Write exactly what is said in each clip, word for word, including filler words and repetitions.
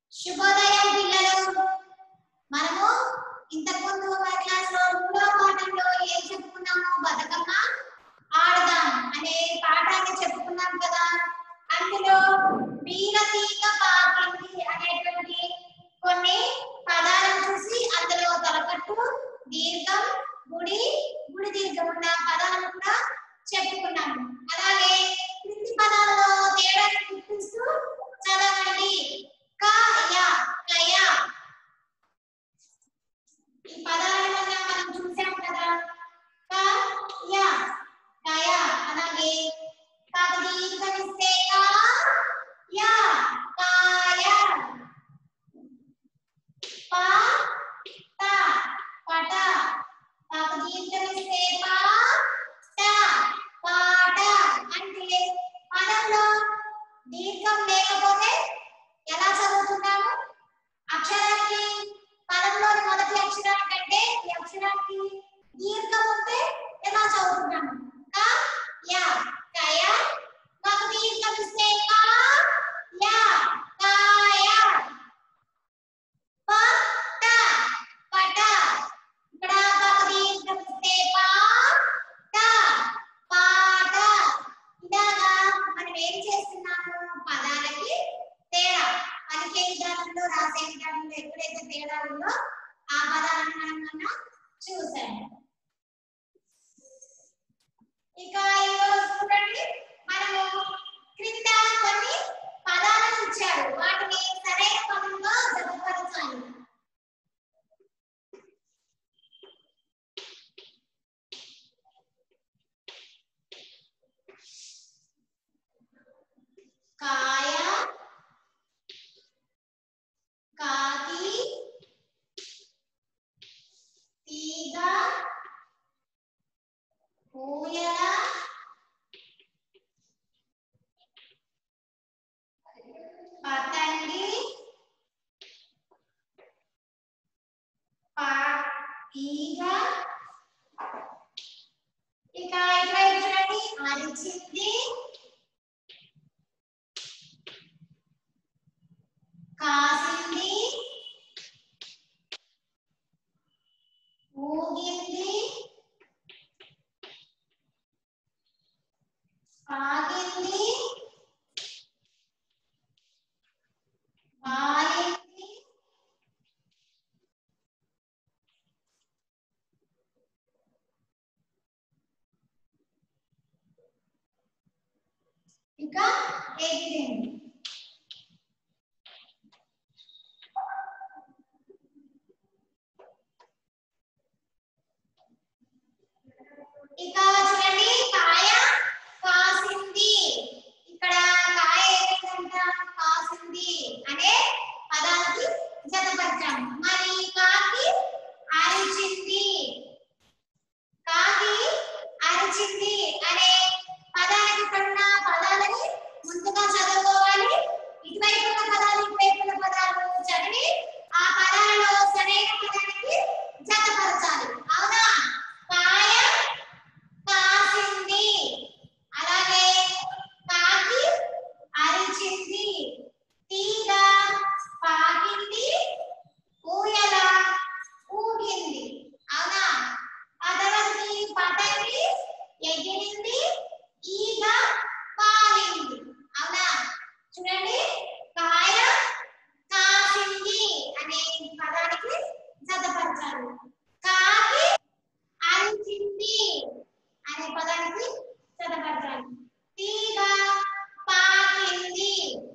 శుభోదయం పిల్లలు. మనము ఇంతకు ముందు క్లాస్ లో మూడో పాఠంలో ఏం చెప్పుకున్నాము? బతుకమ్మ ఆడదాం అనే పాఠాన్ని చెప్పుకున్నాం కదా. అందులో వీరతీగ పాకింది అనేటువంటి కొన్ని పదాలను చూసి అందులో తలకట్టు, దీర్ఘం, గుడి, గుడి దీర్ఘం ఉన్న పదాలను కూడా చెప్పుకున్నాము. అలాగే క్రింది పదాలలో తేడాను గుర్తిస్తూ చదవండి. కాయ, కయ ఈ పదాలను మనం చూసాం కదా. కాయ, కయ. అలాగే కాకదీర్ఘమిస్తే కా యా కాయ. పా ట పట. కాకదీర్ఘమిస్తే పా ట పాట. అంటే పదంలో దీర్ఘం లేకపోతే ఎలా చదువుతున్నాము? అక్షరానికి పదంలోని మొదటి అక్షరం కంటే ఈ అక్షరానికి దీర్ఘం ఉంటే ఎలా చదువుతున్నాము? క యా కయ. మాకు దీర్ఘం ఇస్తే కా యా కాయ. ప ట పట. ఇక్కడ మాకు దీర్ఘం ఇస్తే పా ట పాట. ఇలాగా మనం ఏం చేస్తున్నాము? పదాలకి తేడా పలికే విధానంలో, రాసే విధానంలో ఎక్కడైతే తేడా ఉందో ఆ పదాలను మనం మనం చూసాము. ఇక ఈరోజు చూడండి, మనము క్రింద కొన్ని పదాలను ఇచ్చారు, వాటిని సరైన పదంలో జతపరచాలి. కాయ, కాకి, తీగ, ఊయల, పతంగి, తీగ. ఇక ఇటువైపు చూడండి, అరిచింది, కాసింది, ఊగింది, ఆగింది, వాలింది, ఇంకా ఎగిరింది. ఇక చూడండి, కాయ కాసింది. ఇక్కడ కాయ ఏమైందంట? కాసింది అనే పదానికి జతపరిచాము. మరి కాకి అరిచింది. కాకి అరిచింది అనే పదానికి పడిన పదాలని ముందుగా చదువుకోవాలి. ఇటువైపు ఉన్న పదాలు, ఇటువైపు ఉన్న పదాలు చదివి ఆ పదాలలో సరైన పదానికి జతపరచాలి. అవునా? కాయ కాసింది, అలాగే కాకి అరిచింది, తీగ పాకింది, ఊయల ఊగింది. అవునా? ఆ తర్వాత పతంగి ఎగిరింది, ఈగ వాలింది. అవునా? చూడండి, కాయ కాసింది అనే పదానికి జతపరచాలి. కాకి అరిచింది అనే పదానికి జతపరచాలి. తీగ పాకింది,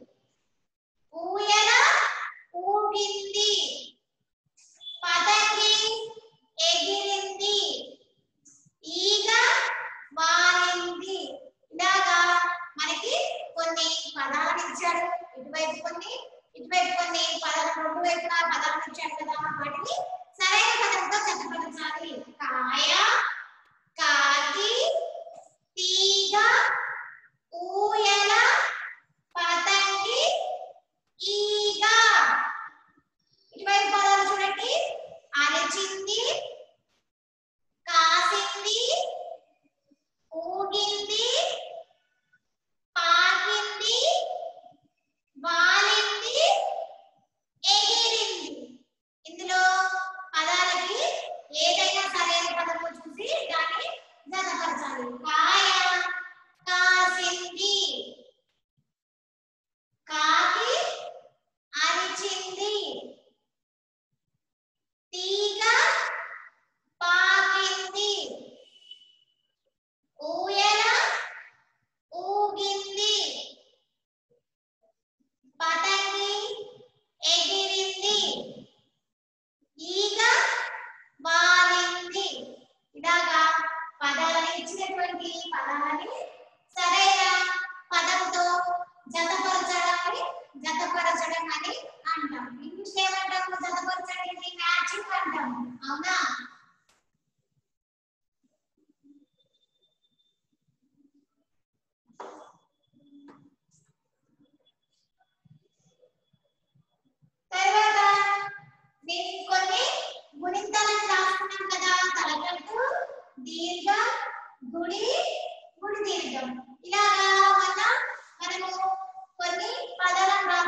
ఊయల ఊగింది, పతంగి ఎగిరింది, ఈగ వాలింది. ఇలాగా మనకి కొన్ని పదాలను ఇచ్చారు. ఇటువైపు కొన్ని, ఇటువైపు కొన్ని పదాలు, రెండు వైపులా పదాలను ఇచ్చారు కదా. వాటిని సరైన పదంతో జతపరచాలి. కాయ, కాకి, తీగ, ఊయల, పతంగి, ఈగ. ఇటువైపు పదాలు చూడండి, అరిచింది, కాసింది, ఊగింది, పాకింది, వాలింది,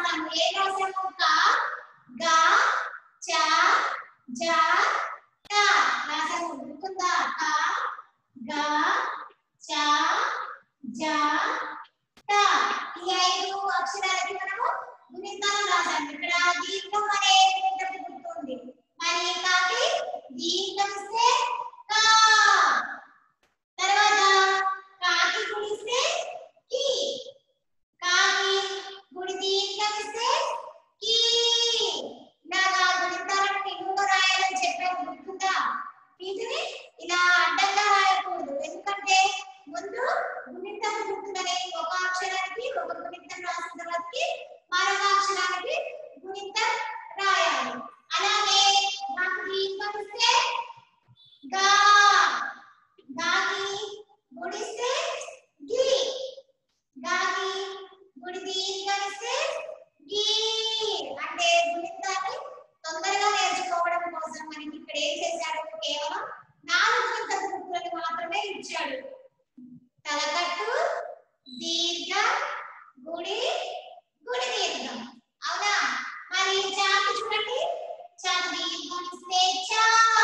రాసాము. ఏ రాసాము? క గ చ జ ట రాసాము. గుర్తుందా? క గ చ జ ట ఈ ఐదు అక్షరాలకి మనము గుణింతాలు రాసాము. ఇక్కడ దీర్ఘం అనే గుణింతం గుర్తుంది. మరి కాకి దీర్ఘం ఇస్తే కా, తర్వాత కాకి గుణిస్తే కి, కాకి గుడి దీర్ఘం ఇస్తే కి. ఇలాగా గుణింతాలను నిలువుగా రాయాలని చెప్పాను. గుర్తుందా? వీటిని ఇలా అడ్డంగా రాయకూడదు. ఎందుకంటే ముందు గుణింతం గుర్తుందని ఒక అక్షరానికి ఒక గుణింతం రాసిన తర్వాతకి మరొక అక్షరానికి గుణింతం రాయాలి. అలాగే నాకు దీర్ఘం ఇస్తే గా, గాకి గుడిస్తే గి, గాకి గుడి దీర్ఘం ఇస్తే గి. అంటే గుణింతాన్ని తొందరగా నేర్చుకోవడం కోసం మనకి ఇక్కడ ఏం చేశాడు? కేవలం నాలుగు గుణింత గుర్తులను మాత్రమే ఇచ్చాడు. తలకట్టు, దీర్ఘ, గుడి, గుడి దీర్ఘం. అవునా? మరి చాకి చూడండి. చాకి దీర్ఘం ఇస్తే చా,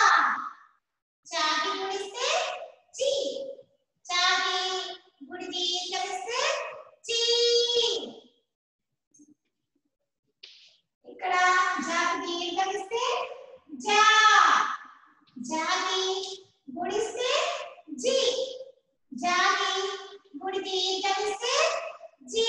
చాకి గుడిస్తే చి, చాకి గుడి దీర్ఘం ఇస్తే చి. ఇక్కడ జాకి దీర్ఘం ఇస్తే జా, జాకి గుడిస్తే జి, జాకి గుడి దీర్ఘం ఇస్తే జీ.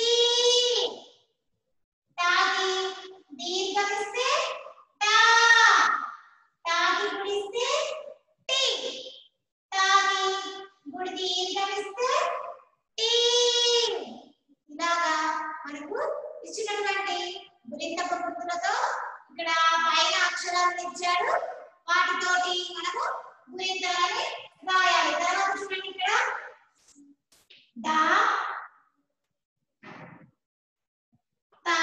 టాకి దీర్ఘం ఇస్తే టా, టాకి గుడిస్తే టి, టాకి గుడి దీర్ఘం ఇస్తే టీ. ఇలాగా మనకు ఇచ్చినటువంటి గుణింతపు గుర్తులతో ఇక్కడ పైన అక్షరాలను ఇచ్చాడు. వాటితోటి మనము గుణింతాలని రాయాలి. తర్వాత చూడండి ఇక్కడ దా తా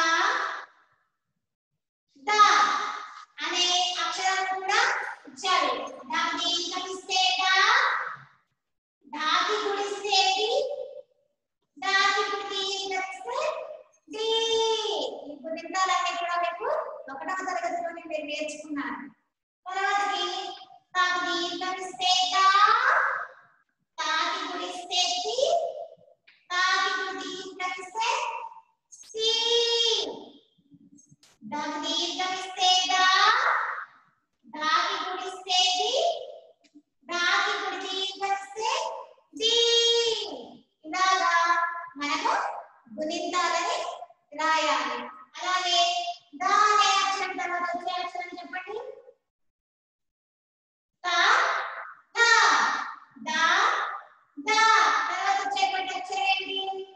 దా అనే అక్షరాలు కూడా ఇచ్చాడు. దాని దీర్ఘం ఇస్తే దా, దాకి గుడిస్తే డి, దాకి గుడి దీర్ఘం ఇస్తే డి. ఈ గుణింతాలన్నీ కూడా మీకు ఒకటవ తరగతిలోనే మీరు నేర్చుకున్నారు. తర్వాతకి తాకి దీర్ఘం ఇస్తే దా, తాకి గుడిస్తే తి, తాకి గుడి దీర్ఘం ఇస్తే సి, దాకి దీర్ఘం ఇస్తే దా, దాకి గుడిస్తే ది, దాకి గుడి దీర్ఘం ఇస్తే ది. ఇలాగా మనము గుణింతాలని రాయాలి. అలాగే దా అనే అక్షరం తర్వాత వచ్చే అక్షరం చెప్పండి. తా థా, దా దా. తర్వాత వచ్చేటువంటి అక్షరం ఏంటి?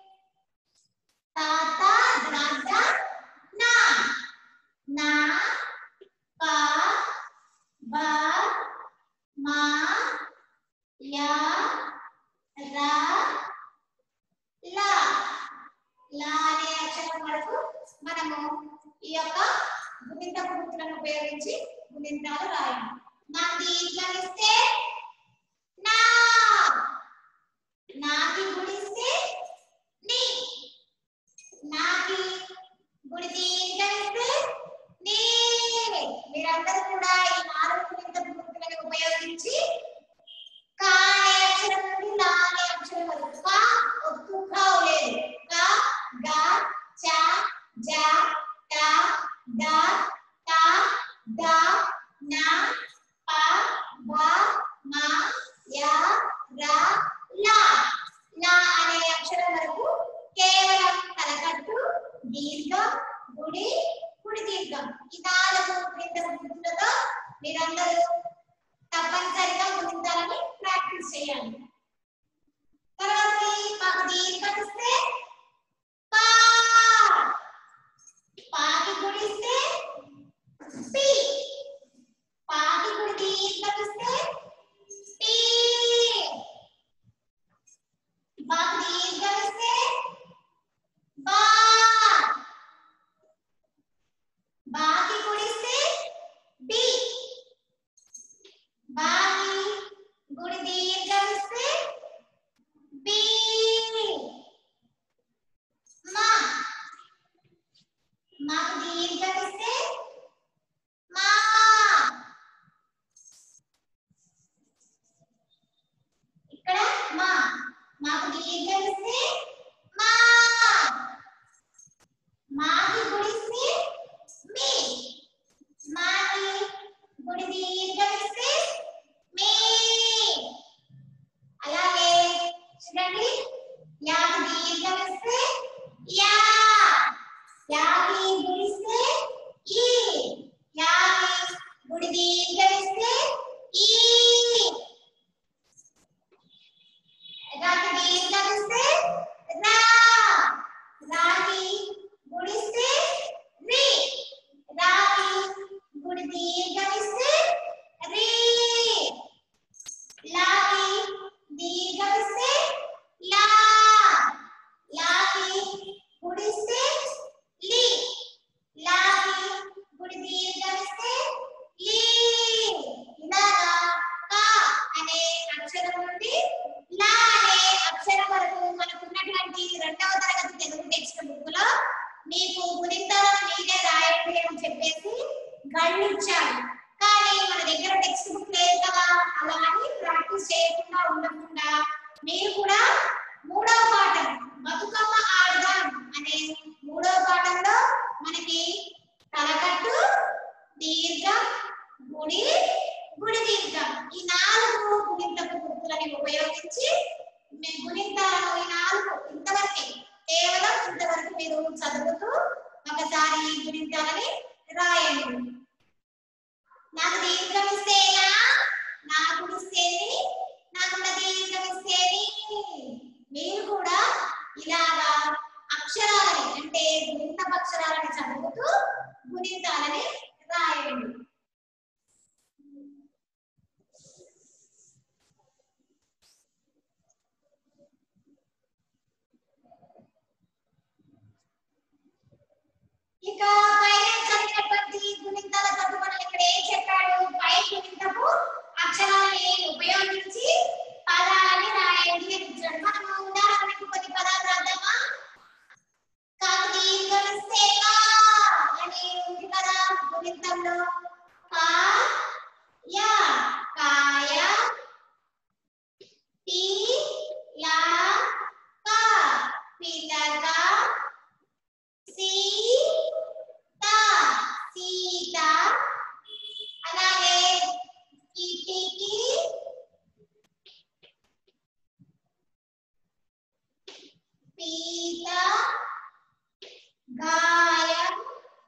తాత దాద నా, నా పా బా మా యా రా లా. లా అనే అక్షరం వరకు మనము ఈ యొక్క గుణింత గుర్తులను ఉపయోగించి గుణింతాలు రాయాలి. నాకు దీర్ఘం ఇస్తే నా, నాకి గుడిస్తే ని, నాకి గుడి దీర్ఘం ఇస్తే నీ. మీరందరూ కూడా ఈ నాలుగు గుణింత గుర్తులను ఉపయోగించి కా అనే అక్షరం నుండి లా అనే అక్షరం వరకు కా ఒత్తు కా లేదు. కా గా చ జ ట ద త ద నా ప బ మ య ర లా. లా అనే అక్షరం వరకు కేవలం తలకట్టు, దీర్ఘం, గుడి, గుడి దీర్ఘం ఈ నాలుగు గుణింత గుర్తులతో మీరందరూ తప్పనిసరిగా గుణింతాలని ప్రాక్టీస్ చేయాలి. తర్వాత మాకు దీర్ఘం ఇస్తే పా, పాకి గుడిస్తే పి, పాకి గుడి దీర్ఘం ఇస్తే టీ, బాకి దీర్ఘం ఇస్తే బా, బాకి గుడిస్తే బి, మాకు దీర్ఘం ఇస్తే మా. ఇక్కడ మా. మాకు దీర్ఘం ఇస్తే మా. మాకి గుడిస్తే మీ. మాకి గుడి దీర్ఘం ఇస్తే మీ. అలాగే చూడండి యాకి దీర్ఘం ఇస్తే యా. యాకి గుడిస్తే ఈ. యాకి గుడి దీర్ఘం ఇస్తే ఈ. రాకి దీర్ఘం ఇస్తే రా. రాకి గుడిస్తే రి. రాకి గుడి దీర్ఘం ఇస్తే రి. లాకి దీర్ఘం ఇస్తే లా. లాకి గుడిస్తే లి. లాకి గుడి దీర్ఘం ఇస్తే లీ. ఇలాగా కా అనే అక్షరం నుండి లా అనే అక్షరం వరకు మనకున్నటువంటి రెండవ తరగతి తెలుగు టెక్స్ట్ బుక్ లో మీకు గుణింతాలను మీరే రాయండి అని చెప్పేసి గళ్ళు ఇచ్చారు. కానీ మన దగ్గర టెక్స్ట్ బుక్ లేదు కదా, అలా అని ప్రాక్టీస్ చేయకుండా ఉండకుండా మీరు కూడా మూడవ పాఠం బతుకమ్మ ఆడదాం అనే మూడవ పాఠంలో మనకి తలకట్టు, దీర్ఘం, గుడి, గుడి దీర్ఘం ఈ నాలుగు గుణింతపు గుర్తులని ఉపయోగించి మేము గుణింతాలను ఈ నాలుగు ఇంతవరకే కేవలం ఇంతవరకు మీరు చదువుతూ ఒకసారి గుణింతాలని రాయండి. నాకు దీర్ఘం ఇస్తేనా, నా గుడిస్తేని, నాకున్న దీర్ఘం ఇస్తేని. మీరు కూడా ఇలాగా అక్షరాలని అంటే గుణింతపు అక్షరాలని చదువుతూ గుణింతాలని రాయండి. ఇక పైన చదివినటువంటి గుణింతాల చదువులను ఇక్కడ ఏం చెప్పాడు, పై గుణింతపు అక్షరాలని ఉపయోగించి పదాలని రాయండి అని ఇచ్చాడు. మనము ఉదాహరణకు కొన్ని పదాలు రాద్దామా. కాకు దీర్ఘం ఇస్తే కా అని ఉంది కదా గుణింతంలో. కా యా కాయ, పీ లా కా పిలక, సీత సీత. అలాగే కిటికీ, పీత, గాయం,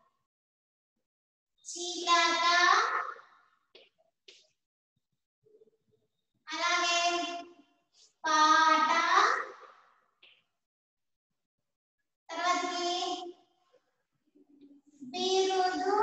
చిలక. అలాగే పాట, తర్వాతకి బిరుదు.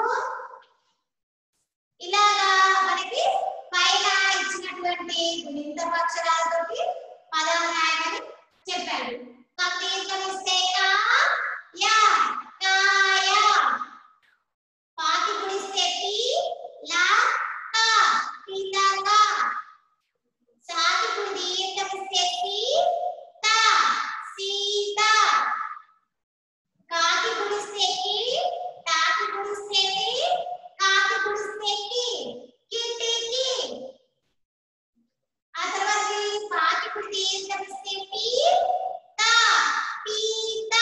ఇలాగా మనకి పైన ఇచ్చినటువంటి గుణింతపు అక్షరాలతోటి పదాలు రాయమని చెప్పాడు. దీర్ఘం ఇస్తే కా యా కాయ. పాకి గుడిస్తే పి లా కా పిలక. సాకి గుడి దీర్ఘం ఇస్తే పి తా సీత. కాకి గుడిస్తే కి, తాకి గుడిస్తే తి, కాకి గుడిస్తే కి కిటికీ. ఆ తర్వాత పాకి గుడి దీర్ఘం ఇస్తే పి తా పీత.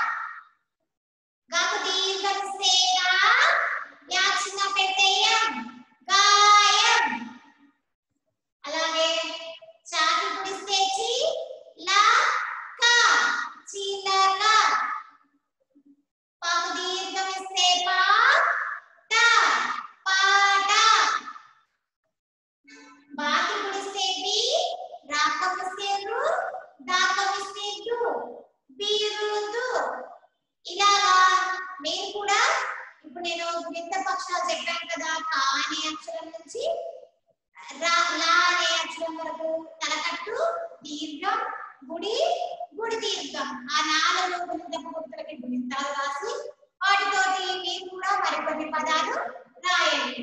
గాకు దీర్ఘం ఇస్తే గా, యా చిన్న పెట్టేయం గాయం. అలాగే చాకి గుడిస్తే చి లా కా చిలక. పాకు దీర్ఘం ఇస్తే పా తా పాట. బాకి గుడిస్తే బి, రాకం ఇస్తే రు, దాకం ఇస్తే దు బిరుదు. ఇలాగా మీరు కూడా ఇప్పుడు నేను గుణింతపు అక్షరాలు చెప్పాను కదా, కా అనే అక్షరం నుంచి రా లా అనే అక్షరం వరకు తలకట్టు, దీర్ఘం, గుడి, గుడి దీర్ఘం ఆ నాలుగు గుణింతపు గుర్తులకి గుణింతాలు రాసి వాటితోటి మీరు కూడా మరికొన్ని పదాలు రాయండి.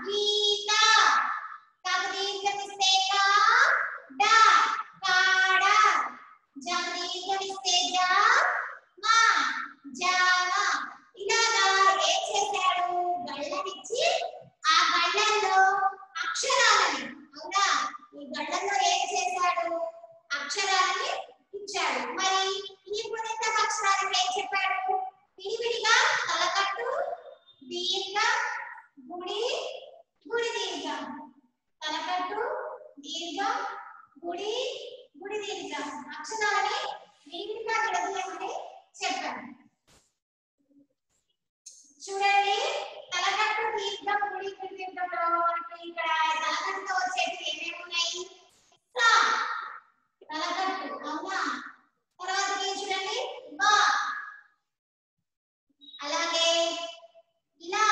గీత. కాకు దీర్ఘం ఇస్తే కా డా కాడ. జమ దీర్ఘం ఇస్తే జా మా జామ. ఇలాగా ఏం చేశాడు, గళ్ళనిచ్చి ఆ గళ్ళల్లో అక్షరాలని, అవునా, ఈ గళ్ళల్లో ఏం చేశాడు, అక్షరాలని ఇచ్చాడు. మరి ఈ గుణిత అక్షరాలకు ఏం చెప్పాడు, విడివిడిగా తలకట్టు దీర్ఘ గుడి గుడి దీర్ఘం, తలకట్టు దీర్ఘం గుడి గుడి దీర్ఘం అక్షరాలని విడివిడిగా విడదీయమని చెప్పాడు. చూడండి, తలకట్టు దీర్ఘం గుడి గుడి దీర్ఘంలో మనకి ఇక్కడ తలకట్టుతో వచ్చేది ఏమేమి ఉన్నాయి, సా తలకట్టు, అవునా. తర్వాత చూడండి బా, అలాగే లా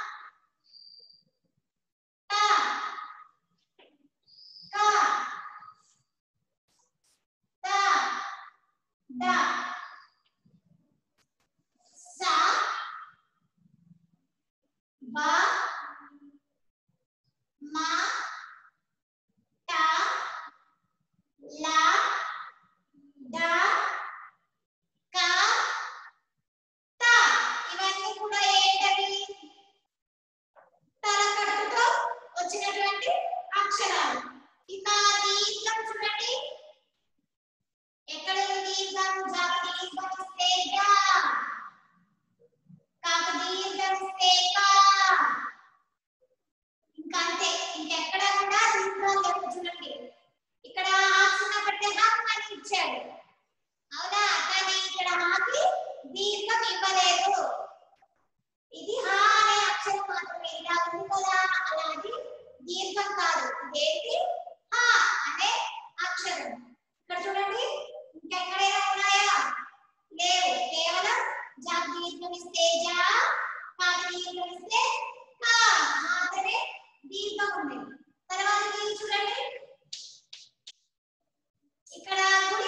తా కా తా దా సా బా మా టా లా డా కా తా. ఇవన్నీ కూడా ఏంటవి, తలకట్టుతో వచ్చినటువంటి అక్షరాలు. ఇక దీర్ఘం చూడండి, ఎక్కడ దీర్ఘం, జమ దీర్ఘం ఇస్తే జా, కాకు దీర్ఘం ఇస్తే కా. ఇంకా అంతే, ఇంకెక్కడ కూడా దీర్ఘాలు లేవు. చూడండి, ఇక్కడ హాక్సిన పట్టే హాక్ అని ఇచ్చాడు, అవునా, కానీ ఇక్కడ హాకి దీర్ఘం ఇవ్వలేదు. ఇది హా అనే అక్షరం మాత్రమే, ఇలా ఉంది కదా, అలాగే దీర్ఘం కాదు, ఇదేంటి హా అనే అక్షరం. ఇక్కడ చూడండి, ఇంకెక్కడైనా ఉన్నాయా, లేవు, కేవలం జా దీర్ఘం ఇస్తే జా, కా దీర్ఘం ఇస్తే కా మాత్రమే దీర్ఘం ఉంది. తర్వాత చూడండి, ఇక్కడ గుడి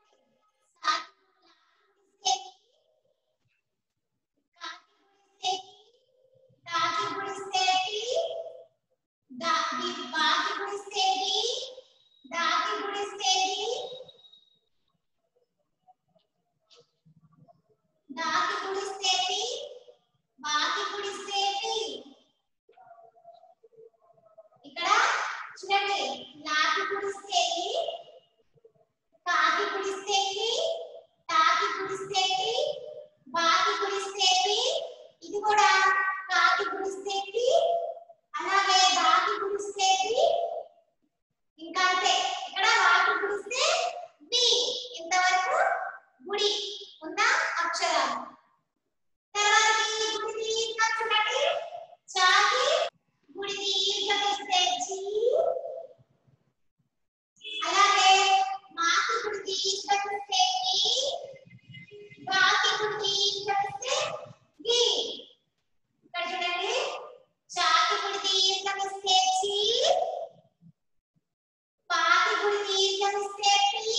తాకి గుడిస్తేటి, దాకి బాకి గుడిస్తేటి, దాకి గుడిస్తేటి, దాకి గుడిస్తేటి, బాకి గుడిస్తేటి. ఇక్కడ చూడండి, లాకి గుడిస్తేటి, కాకి గుడిస్తేటి, తాకి గుడిస్తేటి, బాకి గుడిస్తేటి, ఇది కూడా కాకి గుడిస్తేటి, అలాగే దాకి గుడిస్తేటి, ఇంకా అంతే. ఇక్కడ వాకి గుడిస్తే బి. ఇంతవరకు గుడి ఉన్న అక్షరాలు. తర్వాత గుడి దీర్ఘం చూడండి, చాకి గుడి దీర్ఘం ఇస్తే జీ, అలాగే మాకి గుడి దీర్ఘం ఇస్తే ని, బాకి గుడి దీర్ఘం ఇస్తే గి. ఇక్కడ చూడండి, చాకి గుడి దీర్ఘం ఇస్తే చి, పాకి గుడి దీర్ఘం ఇస్తే పి,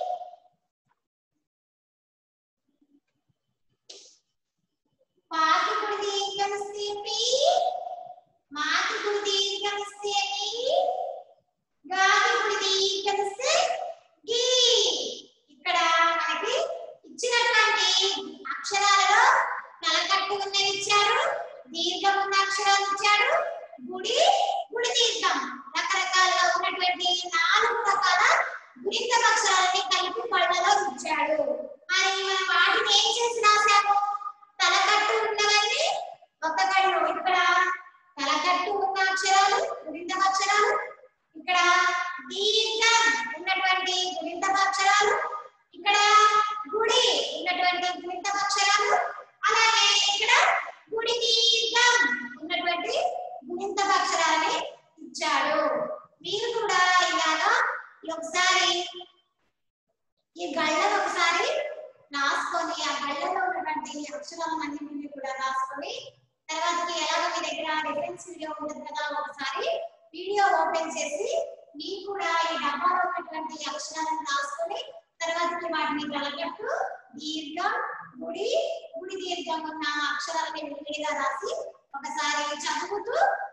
పాకి గుడి దీర్ఘం ఇస్తే పి, మాకి గుడి దీర్ఘం ఇస్తే మి, గాకి గుడి దీర్ఘం ఇస్తే గి. ఇక్కడ మనకి ఇచ్చినటువంటి అక్షరాలలో తలకట్టు ఉన్నది ఇచ్చాడు, దీర్ఘం ఉన్న అక్షరాలు ఇచ్చాడు, గుడి గుడి దీర్ఘం రకరకాలుగా ఉన్నటువంటి నాలుగు రకాల గుణిత అక్షరాలని కలిపి పళ్ళలో ఇచ్చాడు. మరి మనం వాటిని ఏం చేసి రాసాము, తలకట్టు ఉన్నవన్నీ ఒక కళ్ళు, ఇక్కడ తలకట్టు ఉన్న అక్షరాలు గుణిత అక్షరాలు, ఇక్కడ దీర్ఘం ఉన్నటువంటి గుణిత అక్షరాలు, ఇక్కడ గుడి ఉన్నటువంటి గుణిత అక్షరాలు, అలాగే ఇక్కడ గుడి దీర్ఘం ఉన్నటువంటి గుణిత అక్షరాలని ఇచ్చాడు. మీరు కూడా ఇలాగా ఒకసారి ఈ గళ్ళను ఒకసారి రాసుకొని, ఆ గళ్ళలో ఉన్నటువంటి అక్షరాలన్నింటినీ కూడా రాసుకొని, తర్వాత ఎలాగో మీ దగ్గర రిఫరెన్స్ వీడియో ఉంటుంది కదా, ఒకసారి వీడియో ఓపెన్ చేసి మీరు కూడా ఈ డబ్బాలో ఉన్నటువంటి అక్షరాలను రాసుకొని, తర్వాత వాటిని తలకట్టు దీర్ఘం గుడి గుడి దీర్ఘం ఉన్న అక్షరాలని విడిగా రాసి ఒకసారి చదువుతూ ప్రాక్టీస్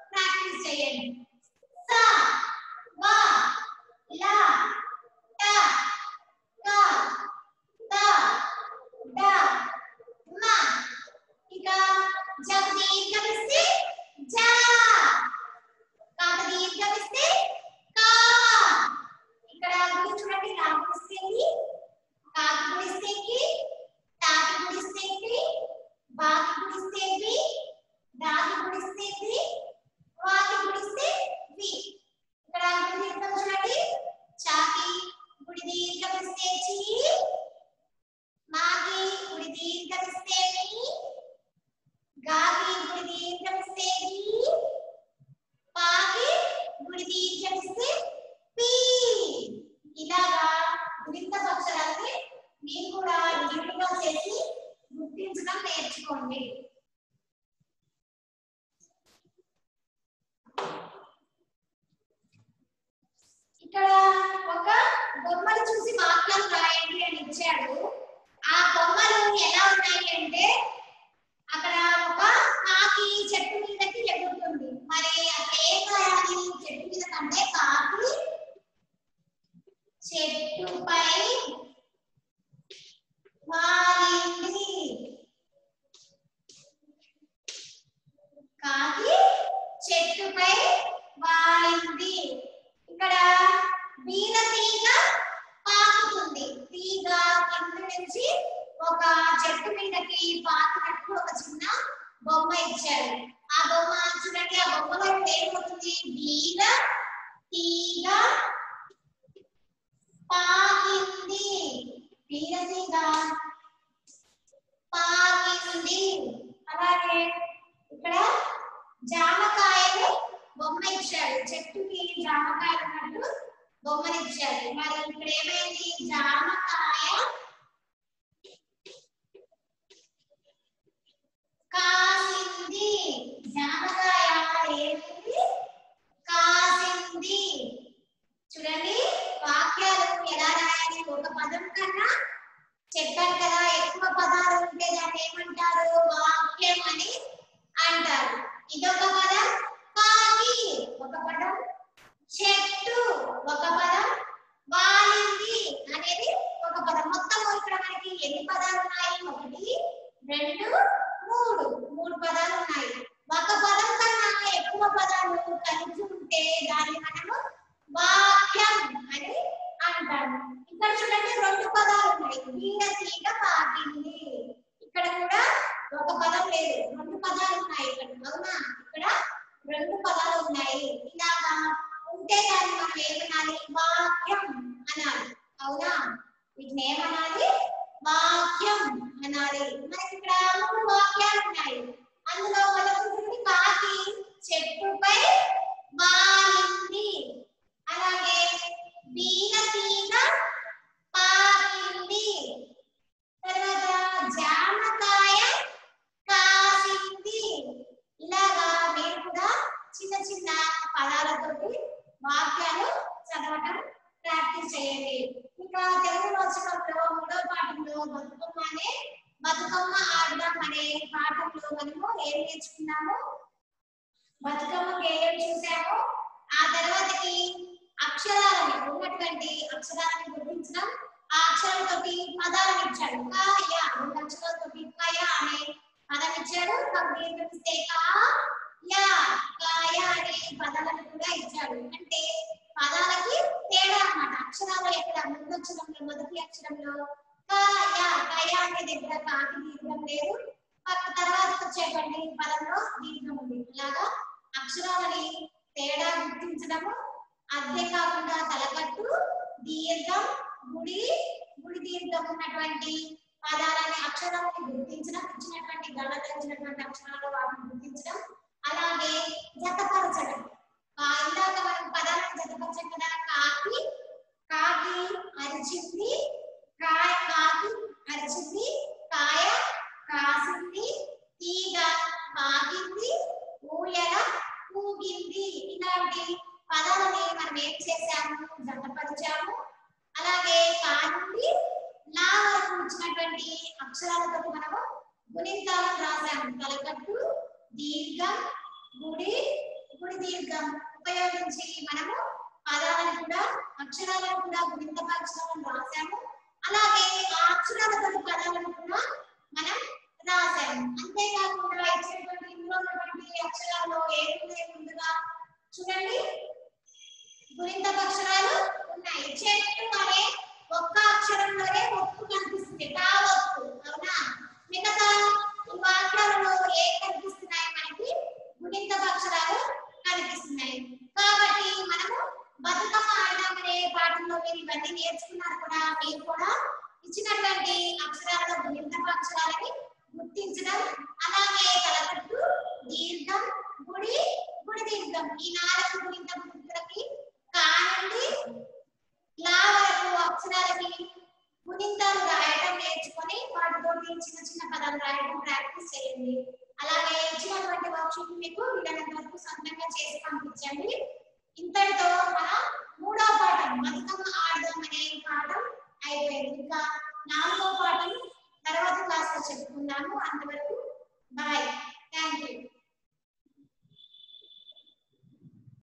ప్రాక్టీస్ చేయండి. సా వా లా టా కా తా డా మా. ఇక జగ దీర్ఘమిస్తే జా, కాక దీర్ఘమిస్తే కా. ఇక్కడ గుడి చూడండి, రాగిస్తే కాకి గుడిస్తే తాకి గుడిస్తే బాకి గుడిస్తే దాకి గుడిస్తే వాకి గుడిస్తే వి. ఇక్కడ గుడి దీర్ఘం చూడండి, చాకి గుడి దీర్ఘమిస్తే చి, మాకి గుడి దీర్ఘమిస్తే ని, గాకి గుడి దీర్ఘమిస్తే గి, పాకి గుడి దీర్ఘమిస్తే పి. ఇలాగా గుణిత అక్షరాలని మీరు కూడా నీటుగా చేసి గుర్తించడం నేర్చుకోండి. ఇక్కడ ఒక బొమ్మను చూసి వాక్యాలు రాయండి అని ఇచ్చాడు. ఆ బొమ్మలు ఎలా ఉన్నాయి అంటే అక్కడ ఒక కాకి చెట్టు మీదకి ఎగురుతుంది. మరి అక్కడ ఏం రాయాలి? చెట్టు మీద కంటే కాకి చెట్టుపై వాలింది. కాకి చెట్టుపై వాలింది. ఇక్కడ వీణ తీగ పాకుతుంది. తీగ కింద నుంచి ఒక చెట్టు మీదకి పాకినట్టు ఒక చిన్న బొమ్మ ఇచ్చారు. ఆ బొమ్మ చూడండి, ఆ బొమ్మలో ఏమవుతుంది? వీణ తీగ పాకింది. వీణ తీగ పాకింది. అలాగే ఇక్కడ జామకాయలు బొమ్మ ఇచ్చాడు. చెట్టుకి జామకాయలు ఉన్నట్టు బొమ్మని ఇచ్చాడు. మరి ఇక్కడ ఏమైంది? జామకాయ కాసింది. జామకాయ ఏమైంది? కాసింది. చూడండి, వాక్యాలు ఎలా రాయాలి? ఒక పదం కన్నా చెప్పారు కదా, ఎక్కువ పదాలు ఉంటే దాన్ని ఏమంటారు? వాక్యం అని అంటారు. ఇదొక పదం కాకి, ఒక పదం చెట్టు, ఒక పదం వాలింది అనేది ఒక పదం. మొత్తం ఇక్కడ మనకి ఎన్ని పదాలు ఉన్నాయి? ఒకటి, రెండు, మూడు. మూడు పదాలు ఉన్నాయి. ఒక పదం కన్నా ఎక్కువ పదాలు కలిసి ఉంటే దాన్ని మనము వాక్యం అని అంటాము. ఇక్కడ చూడండి, రెండు పదాలు ఉన్నాయి. వీణ తీగ పాకింది. ఇక్కడ కూడా ఒక పదం లేదు, రెండు పదాలు ఉన్నాయి. ఇక్కడ అవునా? ఇక్కడ రెండు పదాలు ఉన్నాయి. ఇలాగా ఉంటే దాన్ని మనం ఏమనాలి? వాక్యం అనాలి. అవునా? వీటిని ఏమనాలి? వాక్యం అనాలి. మనకి ఇక్కడ మూడు వాక్యాలు ఉన్నాయి. అందులో మొదటి కాకి చెట్టుపై వాలింది. అలాగే వీణ తీగ పాకింది. తర్వాత జామకాయ కాసింది. ఇలాగా మీరు కూడా చిన్న చిన్న పదాలతోటి వాక్యాలు చదవటం ప్రాక్టీస్ చేయండి. ఇంకా తెలుగు వాచకంలో మూడో పాఠంలో బతుకమ్మ అనే బతుకమ్మ ఆడడం అనే పాఠంలో మనము ఏం నేర్చుకున్నాము? బతుకమ్మకి ఏం చూసాము? ఆ తర్వాతకి అక్షరాలని ఉన్నటువంటి అక్షరాలను గుర్తించడం, ఆ అక్షరాలతోటి పదాలను ఇచ్చాడు. కాయ, రెండు అక్షరాలతోటి కాయ అనే పదం ఇచ్చాడు. దీర్ఘమిస్తే కా యా, కాయ అనే పదాలను కూడా ఇచ్చాడు. అంటే పదాలకి తేడా అన్నమాట. అక్షరాలు ఎక్కడ ముందు అక్షరంలో మొదటి అక్షరంలో కాయ, కాయ అనే దగ్గర కాకి దీర్ఘం లేదు, తర్వాత వచ్చేటువంటి పదంలో దీర్ఘం ఉంది. ఇలాగా అక్షరాలని తేడా గుర్తించడము, అంతే కాకుండా తలకట్టు, దీర్ఘం, గుడి, గుడి దీర్ఘం ఉన్నటువంటి పదాలని అక్షరాలని గుర్తించడం, ఇచ్చినటువంటి గళ్ళతో ఇచ్చినటువంటి అక్షరాలు వాటిని గుర్తించడం, అలాగే జతపరచడం. ఇందాక మనం పదాలను జతపరచం కదా. కాకి కాకి అరిచింది, కాయ కాకి అరిచింది, కాయ కాసింది, తీగ పాకింది, ఊయల ఊగింది. ఇలాంటి పదాలని మనం ఏం చేసాము? జతపరిచాము. అలాగే కా నుండి లా వరకు వచ్చినటువంటి అక్షరాలతో మనము గుణింతాలను రాసాము. తలకట్టు, దీర్ఘం, గుడి, గుడి దీర్ఘం ఉపయోగించి మనము పదాలను కూడా అక్షరాలను కూడా గుణింతపరచాలని రాసాము. అలాగే ఆ అక్షరాలతో పదాలను కూడా మనం రాసాము. అంతేకాకుండా ఇచ్చినటువంటి ఇందులో ఉన్నటువంటి అక్షరాల్లో ఏమున్నాయి ముందుగా చూడండి, గుణింతపక్షరాలు ఉన్నాయి. చెట్టు అనే ఒక్క అక్షరంలోనే ఒత్తు కనిపిస్తుంది, టా ఒత్తు, అవునా? మిగతా ఈ వాక్యాలలో ఏ కనిపిస్తున్నాయి మనకి? గుణింతపక్షరాలు కనిపిస్తున్నాయి. కాబట్టి మనము బతుకమ్మ ఆడదాం అనే పాఠంలో మీరు ఇవన్నీ నేర్చుకున్నారు కూడా. మీరు కూడా ఇచ్చినటువంటి అక్షరాలలో గుణింతపక్షరాలని గుర్తించడం, అలాగే తలకట్టు, దీర్ఘం, గుడి, గుడి దీర్ఘం ఈ నాలుగు గుణింత గుర్తులకి కానండి లా వరకు అక్షరాలకి గుణింతాలు రాయడం నేర్చుకొని వాటితో చిన్న చిన్న పదాలు రాయడం ప్రాక్టీస్ చేయండి. అలాగే ఇచ్చినటువంటి వర్క్షీట్ మీకు వీలైనంత వరకు సొంతంగా చేసి పంపించండి. ఇంతటితో మన మూడో పాఠం బతుకమ్మ ఆడదాం అనే పాఠం అయిపోయింది. ఇంకా నాలుగో పాఠం తర్వాత క్లాస్ లో చెప్పుకుందాము. అంతవరకు బాయ్.